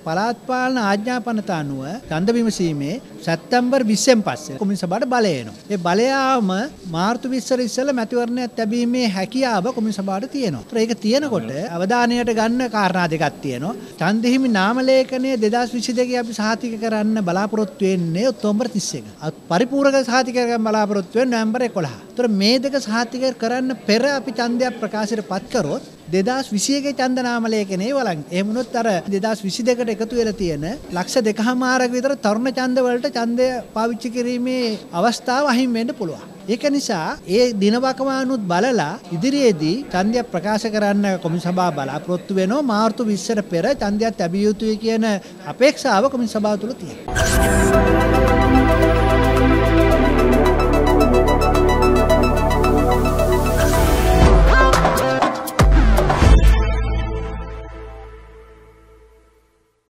පළාත් පාලන ආඥාපනත අනුව ඡන්ද විමසීමේ සැප්තැම්බර් 20න් පස්සේ කොමිසම සභාවට බලය එනවා. ඒ බලය ආවම මාර්තු 20 ඉස්සෙල්ලා මැතිවරණයක් ලැබීමේ හැකියාව කොමිසම සභාවට තියෙනවා. ඒත් ඒක තියෙනකොට අවධානයට ගන්න කාරණා දෙකක් තියෙනවා. ඡන්ද හිමි නාම ලේඛනය 2022 අපි සහතික කරන්න බලාපොරොත්තු වෙන්නේ ඔක්තෝබර් 31. පරිපූර්ණක සහතික කරගන්න බලාපොරොත්තු වෙන්නේ නොවැම්බර් 11. ඒතර මේ දෙක සහතික කරන්න පෙර අපි ඡන්දයක් ප්‍රකාශයට පත් කරොත් 2021 ඡන්ද නාම ලේඛනයේ වළං. එහෙම වුණොත් අර 2022ට එකතු වෙලා තියෙන ලක්ෂ 2.5ක් විතර තරුණ ඡන්ද වලට ඡන්දය පාවිච්චි කිරීමේ අවස්ථාව අහිමි වෙන්න පුළුවන්. ඒක නිසා ඒ දිනවකවානුත් බලලා ඉදිරියේදී ඡන්දය ප්‍රකාශ කරන්න කොමිසම සභාව බලාපොරොත්තු වෙනවා. මාර්තු 20ට පෙර ඡන්දයක් ලැබිය යුතුයි කියන අපේක්ෂාව කොමිසම සභාව තුළ තියෙනවා.